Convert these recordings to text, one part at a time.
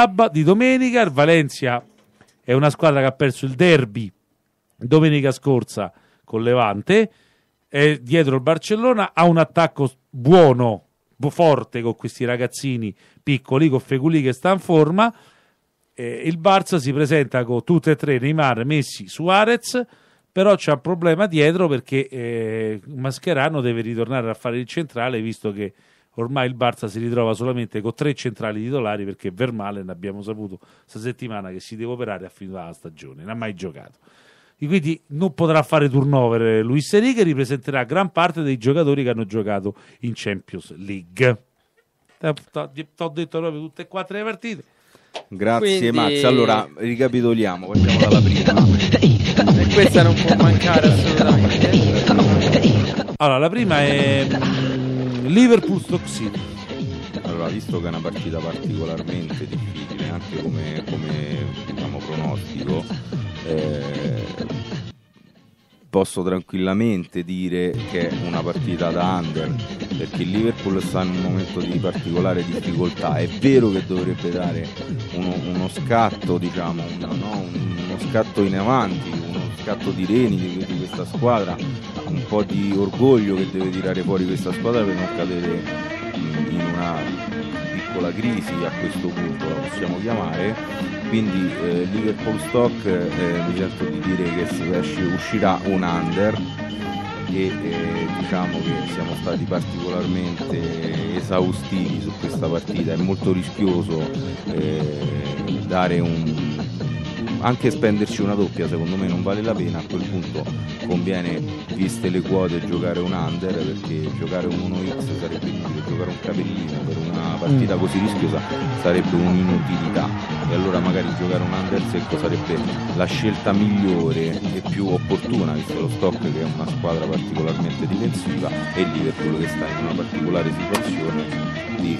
di domenica. Il Valencia è una squadra che ha perso il derby domenica scorsa con Levante, è dietro il Barcellona, ha un attacco buono, forte, con questi ragazzini piccoli, con Feguli che sta in forma. Il Barça si presenta con tutte e tre, Neymar, Messi, Suarez, però c'è un problema dietro perché Mascherano deve ritornare a fare il centrale, visto che ormai il Barça si ritrova solamente con 3 centrali titolari, perché Vermaelen, abbiamo saputo questa settimana che si deve operare a fine della stagione, non ha mai giocato. E quindi non potrà fare turnover Luis Enrique, ripresenterà gran parte dei giocatori che hanno giocato in Champions League. T'ho detto proprio tutte e 4 le partite. Grazie. Quindi... Max, allora ricapitoliamo, partiamo dalla prima. E questa non può mancare assolutamente. Allora, la prima è Liverpool-Stoke City. Allora, visto che è una partita particolarmente difficile anche come diciamo pronostico, posso tranquillamente dire che è una partita da under, perché il Liverpool sta in un momento di particolare difficoltà. È vero che dovrebbe dare uno scatto, diciamo, uno scatto in avanti, uno scatto di reni di questa squadra, un po' di orgoglio che deve tirare fuori questa squadra per non cadere in una piccola crisi, a questo punto la possiamo chiamare. Quindi Liverpool-Stoke mi sento di dire che uscirà un under, e diciamo che siamo stati particolarmente esaustivi su questa partita. È molto rischioso dare anche spenderci una doppia, secondo me non vale la pena. A quel punto conviene, viste le quote, giocare un under, perché giocare un 1x sarebbe inutile, giocare un capellino per una partita così rischiosa sarebbe un'inutilità, e allora magari giocare un under secco sarebbe la scelta migliore e più opportuna, visto lo Stoke che è una squadra particolarmente difensiva e Liverpool che sta in una particolare situazione di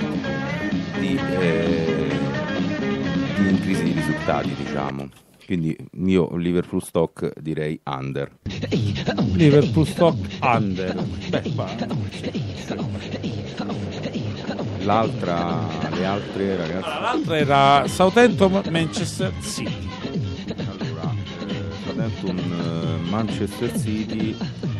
crisi di risultati, diciamo. Quindi io Liverpool-Stoke direi under. Liverpool-Stoke under. Le altre ragazzi. L'altra era Southampton-Manchester City. Allora, Southampton-Manchester City.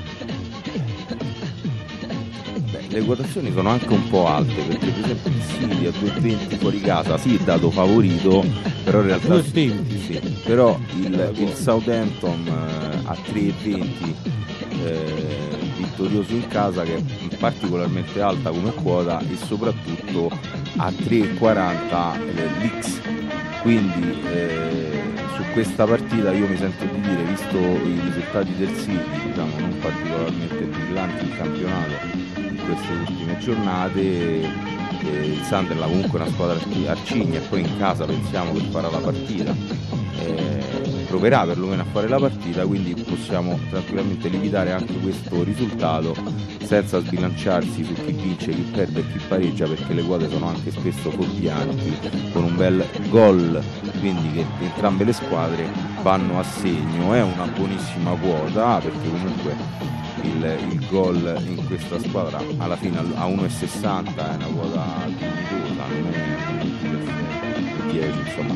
Le quotazioni sono anche un po' alte, perché per esempio il City a 2,20 fuori casa sì, è dato favorito, però in realtà 2,20 sì, però il Southampton a 3,20 vittorioso in casa, che è particolarmente alta come quota, e soprattutto a 3,40 l'X. Quindi su questa partita io mi sento di dire, visto i risultati del City, diciamo non particolarmente brillanti in campionato queste ultime giornate, il Sunderland comunque è una squadra arcigna, e poi in casa pensiamo che farà la partita, proverà perlomeno a fare la partita, quindi possiamo tranquillamente limitare anche questo risultato senza sbilanciarsi su chi vince, chi perde e chi pareggia, perché le quote sono anche spesso fuorvianti, con un bel gol, quindi che entrambe le squadre vanno a segno. È una buonissima quota, perché comunque il gol in questa squadra alla fine a 1,60 è una quota dignitosa, non è 10, insomma,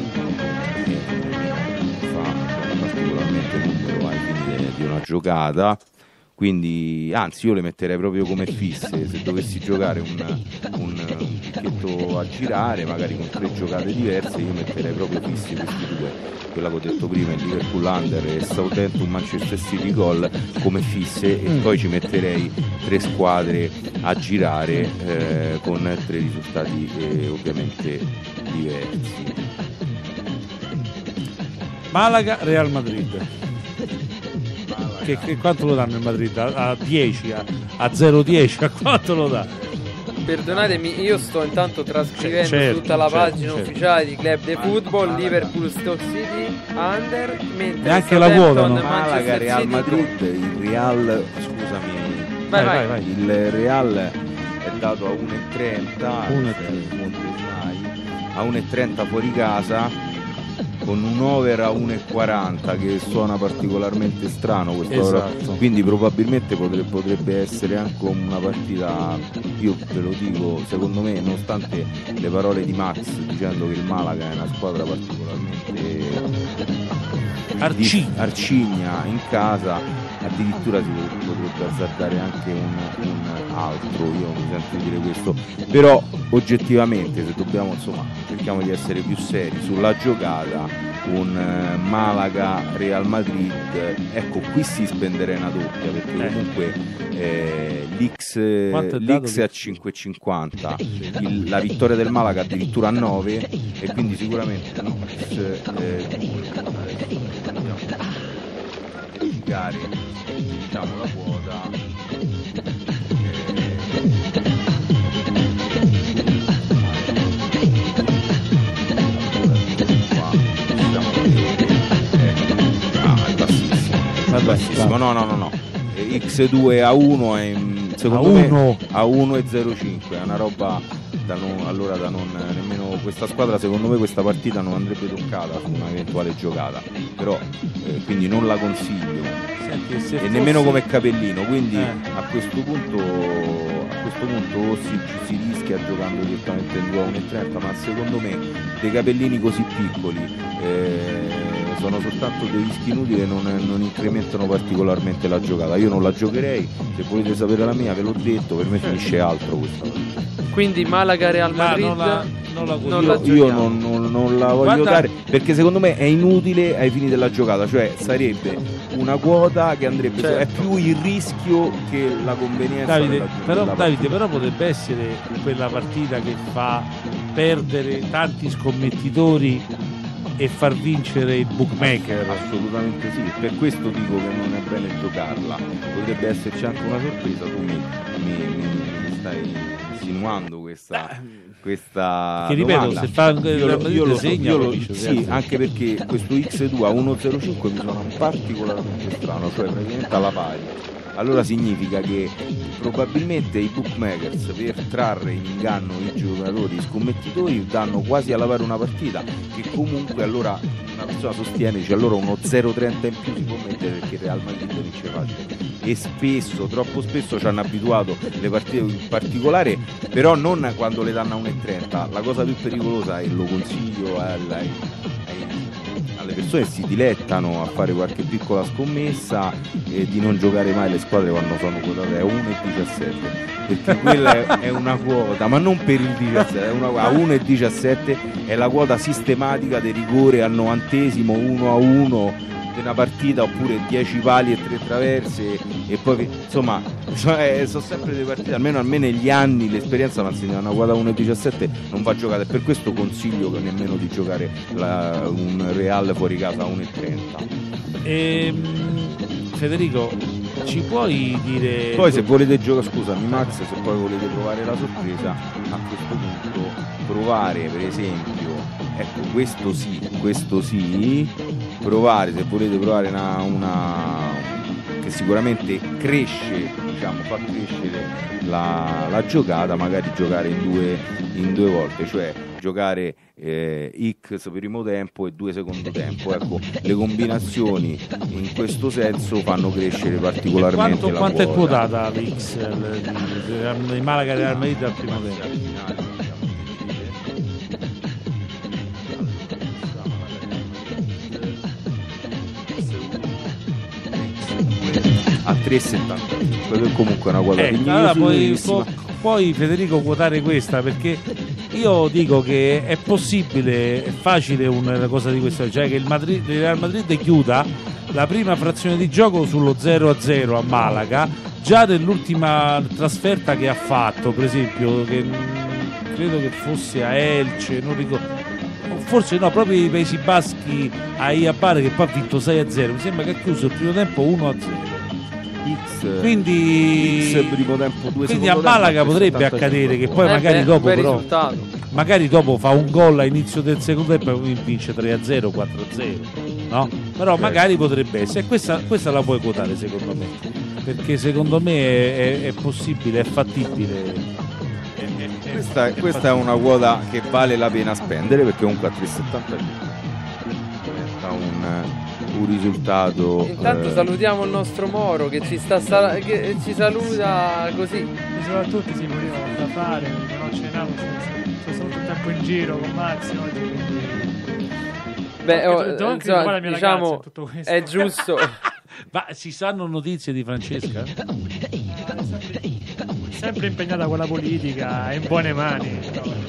fa particolarmente numero ai fini di una giocata. Quindi anzi io le metterei proprio come fisse, se dovessi giocare un picchetto a girare, magari con 3 giocate diverse, io metterei proprio fissi questi due, quella che ho detto prima, il Liverpool under e Southampton Manchester City gol come fisse, e poi ci metterei 3 squadre a girare con 3 risultati ovviamente diversi. Malaga Real Madrid. Che quanto lo danno il Madrid? A 10, a 0,10, a quanto lo dà? Perdonatemi, io sto intanto trascrivendo tutta la pagina ufficiale di Club de Football. Liverpool Stoke City under, mentre anche la quota, no? Malaga Real Madrid, il Real, scusami, vai. Il Real è dato a 1,30 a 1,30 fuori casa, con un over a 1,40 che suona particolarmente strano questo, esatto. Quindi probabilmente potrebbe essere anche una partita, io ve lo dico, secondo me, nonostante le parole di Max dicendo che il Malaga è una squadra particolarmente arcigna in casa, addirittura si potrebbe azzardare anche un altro, io mi sento dire questo, però oggettivamente, se dobbiamo, insomma, cerchiamo di essere più seri sulla giocata, un Malaga Real Madrid, ecco, qui si spenderà una doppia, perché comunque l'X è a 5,50, la vittoria del Malaga addirittura a 9, e quindi sicuramente diciamo la quota è bassissimo, no, X2 a 1 è secondo me a 1,05, è una roba da non nemmeno questa squadra, secondo me questa partita non andrebbe toccata su un'eventuale giocata, però quindi non la consiglio. Senti, e nemmeno come Capellino, quindi a questo punto o si rischia giocando direttamente in 2,30, ma secondo me dei Capellini così piccoli sono soltanto dei rischi inutili e non incrementano particolarmente la giocata. Io non la giocherei, se volete sapere la mia ve l'ho detto, per me finisce altro questa. Quindi Malaga Real Madrid io non la voglio dare, perché secondo me è inutile ai fini della giocata, cioè sarebbe una quota che andrebbe, è più il rischio che la convenienza. Davide, però potrebbe essere quella partita che fa perdere tanti scommettitori e far vincere il bookmaker. Assolutamente sì, per questo dico che non è bene giocarla, potrebbe esserci anche una sorpresa. Tu mi stai insinuando questa che ripeto, domanda. Se fa io lo segno, sì, anche perché questo X2 a 1,05 mi suona particolarmente strano, cioè praticamente alla pari. Allora significa che probabilmente i bookmakers, per trarre in inganno i giocatori, i scommettitori, danno quasi alla pari una partita, che comunque allora una persona sostiene, dice allora uno 0,30 in più si può mettere perché il Real Madrid vince facile. E spesso, troppo spesso ci hanno abituato le partite in particolare, però non quando le danno a 1,30. La cosa più pericolosa, e lo consiglio alle persone che si dilettano a fare qualche piccola scommessa, di non giocare mai le squadre quando sono quotate a 1,17, perché quella è una quota, ma non per il 17, è una quota a 1,17, è la quota sistematica del rigore al 90esimo 1-1 di una partita, oppure 10 pali e 3 traverse, e poi insomma sono sempre delle partite, almeno negli anni l'esperienza mi ha insegnato, una quota 1,17 non va giocata, e per questo consiglio che nemmeno di giocare un Real fuori casa a 1,30. Federico, ci puoi dire poi se volete giocare, scusami Max, se poi volete provare la sorpresa, a questo punto provare per esempio, ecco, questo sì, provare, se volete provare una che sicuramente cresce, diciamo, fa crescere la giocata, magari giocare in due volte, cioè giocare X primo tempo e 2 secondo tempo. Ecco, le combinazioni in questo senso fanno crescere particolarmente la quanto quota. è quotata l'X il Malaga Real Madrid al primo tempo? A 3,75, comunque è una quota allora puoi Federico quotare questa, perché io dico che è possibile, è facile una cosa di questa, cioè che il Real Madrid chiuda la prima frazione di gioco sullo 0-0 a Malaga, già nell'ultima trasferta che ha fatto, per esempio, che credo che fosse a Elche, non ricordo, forse no, proprio i Paesi Baschi a Iabare, che poi ha vinto 6-0, mi sembra che ha chiuso il primo tempo 1-0. Quindi primo tempo, 2 quindi a Malaga potrebbe accadere che poi magari dopo però magari dopo fa un gol a inizio del secondo tempo e vince 3-0, 4-0, no? Però magari potrebbe essere, questa la puoi quotare secondo me, perché secondo me è possibile, è fattibile. Questa è una quota che vale la pena spendere, perché comunque a 3,75 porta un risultato. Intanto salutiamo il nostro Moro che ci che ci saluta così. E soprattutto si voleva da fare, non ce n'hanno, sono stato tutto il tempo in giro con Maxi oggi, quindi... Insomma, diciamo, è giusto. Ma si sanno notizie di Francesca? Sempre impegnata con la politica, è in buone mani.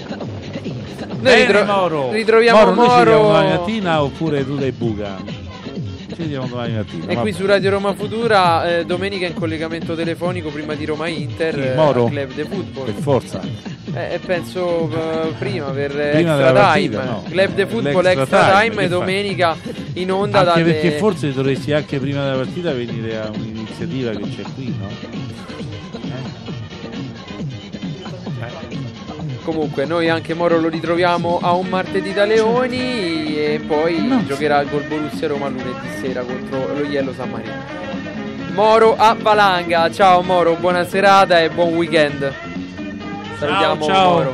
Noi Moro. ritroviamo Moro. Noi ci vediamo domani Moro. mattina oppure tu dai buca? Ci vediamo domani mattina. E qui su Radio Roma Futura, domenica in collegamento telefonico prima di Roma Inter, Moro? Club de Football. Per forza. Penso prima per Prima Extra della Time, partita, no. Club de Football L'extra Extra time, Time e domenica in onda Anche dalle... perché forse dovresti anche prima della partita venire a un'iniziativa che c'è qui, no? Comunque noi anche Moro lo ritroviamo a un martedì da Leoni e poi giocherà col Borussia Roma lunedì sera contro lo Iello San Marino. Moro a Valanga, ciao Moro, buona serata e buon weekend. Salutiamo ciao. Moro.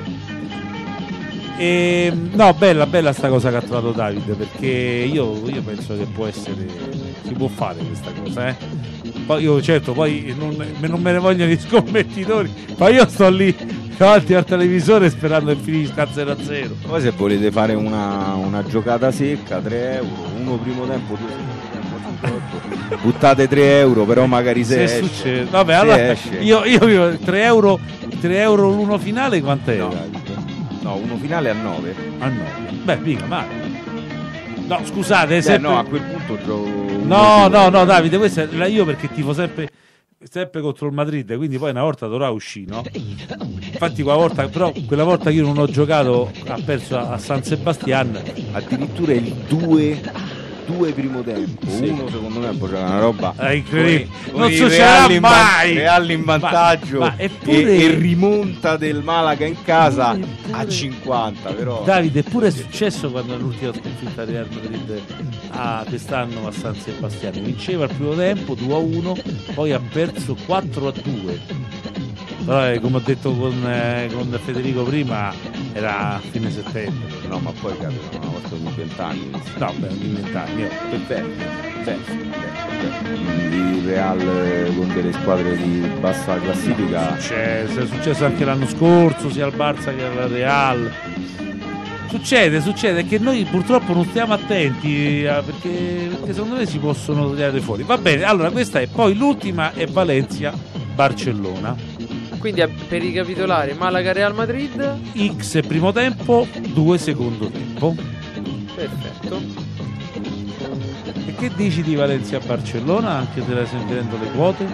No, bella sta cosa che ha trovato Davide, perché io penso che può essere, si può fare questa cosa, Poi io certo, poi non me ne vogliono gli scommettitori, ma io sto lì davanti al televisore sperando che finisca 0-0. Poi se volete fare una giocata secca, 3 euro, uno primo tempo, 2 secondi tempo, buttate 3 euro, però magari se esce. Succede. Vabbè, allora esce. io 3 euro l'uno finale quant'era? No, uno finale a 9. A 9. Beh, mica male. No, scusate, sempre... no, a quel punto gioco. No, Davide, questo è io perché tifo sempre contro il Madrid, quindi poi una volta dovrà uscire, no? Infatti quella volta che io non ho giocato, ha perso a San Sebastian. Addirittura il 2 primo tempo, Sì. uno secondo me poi c'era una roba Incredibile, con non i succederà Real mai. Real in vantaggio Ma eppure... e rimonta del Malaga in casa a 50, però Davide, eppure è successo quando l'ultima sconfitta Real Madrid quest'anno a San Sebastiano vinceva il primo tempo 2-1, poi ha perso 4-2. Però, come ho detto con Federico prima, era a fine settembre. no, ma poi capita una volta ogni 20 anni. No, beh, ogni 20 anni. Il Real con delle squadre di bassa classifica È successo anche l'anno scorso, sia al Barça che al Real. Succede che noi purtroppo non stiamo attenti perché secondo me si possono tirare fuori. Va bene, allora questa è poi l'ultima è Valencia-Barcellona. Quindi per ricapitolare, Malaga Real Madrid. X primo tempo, 2 secondo tempo. Perfetto. E che dici di Valencia-Barcellona, anche se la stai vedendo le quote?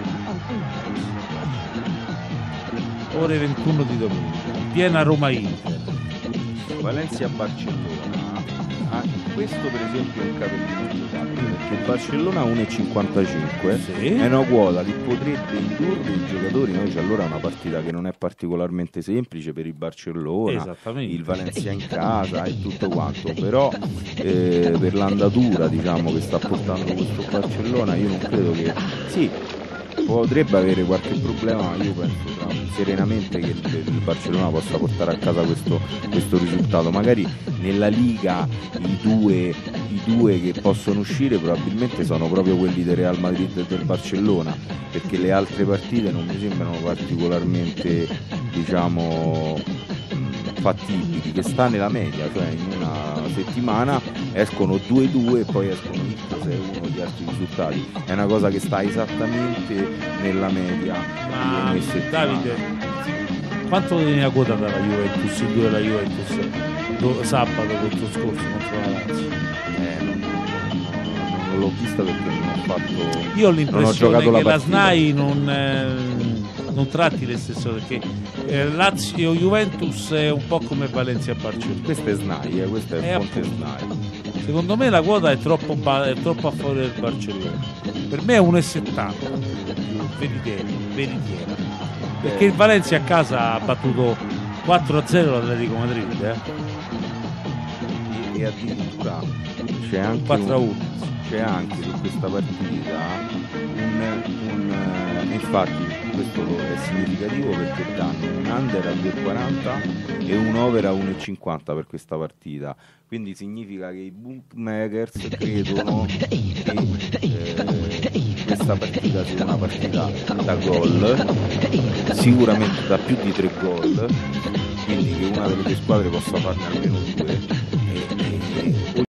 Ore 21 di domenica, piena Roma-Inter. Valencia-Barcellona. Questo per esempio è un capellino giocabile, perché il Barcellona 1,55 Sì. è una quota che potrebbe indurre i giocatori. Noi c'è allora una partita che non è particolarmente semplice per il Barcellona, Esattamente. il Valencia in casa e tutto quanto, però per l'andatura, diciamo, che sta portando questo Barcellona, io non credo che sì, potrebbe avere qualche problema, ma io penso serenamente che il Barcellona possa portare a casa questo risultato. Magari nella Liga i due che possono uscire probabilmente sono proprio quelli del Real Madrid e del Barcellona, perché le altre partite non mi sembrano particolarmente, diciamo, fattibili, che sta nella media, cioè in una settimana escono 2-2 e poi escono 6-1 di altri risultati. È una cosa che sta esattamente nella media di ogni settimana. Davide, quanto veniva quotata la Juventus, il 2 della Juventus sabato contro scorso contro la Lazio? Non l'ho vista perché non ho fatto. Io ho l'impressione che la partita. SNAI non tratti le stesse cose, perché Lazio Juventus è un po' come Valencia Barcellona. Questa è SNAI, questa è fonte SNAI. Secondo me la quota è troppo a favore del Barcellona. Per me è 1,70 veritiera. Perché il Valencia a casa ha battuto 4-0 l'Atletico Madrid, E addirittura c'è anche 4-1. c'è anche su questa partita Infatti questo è significativo perché danno un under a 2,40 e un over a 1,50 per questa partita, quindi significa che i bookmakers credono che questa partita sia una partita da gol, sicuramente da più di 3 gol, quindi che una delle due squadre possa farne almeno 2.